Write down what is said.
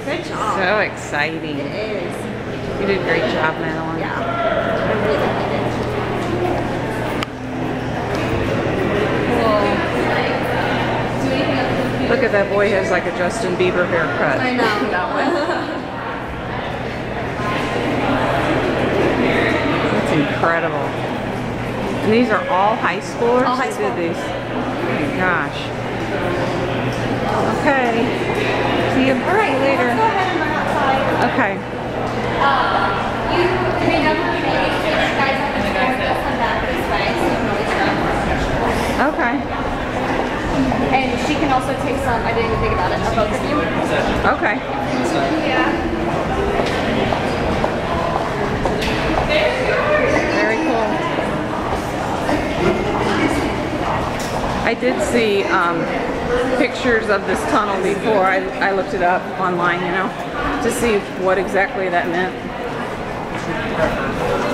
Good job. So exciting. It is. You did a great job, Madeline. Yeah. I really did. Cool. Look at that boy has like a Justin Bieber haircut. I know. That one. That's incredible. And these are all high schoolers? All high school. Who did these? Oh my gosh. Okay. See you later. Let's go ahead and run outside. Okay. You remember me, you guys have to come back this way, so you can always grab. Okay. And she can also take some, I didn't even think about it, of both of you. Okay. Yeah. Very cool. I did see pictures of this tunnel before. I looked it up online, you know, to see what exactly that meant.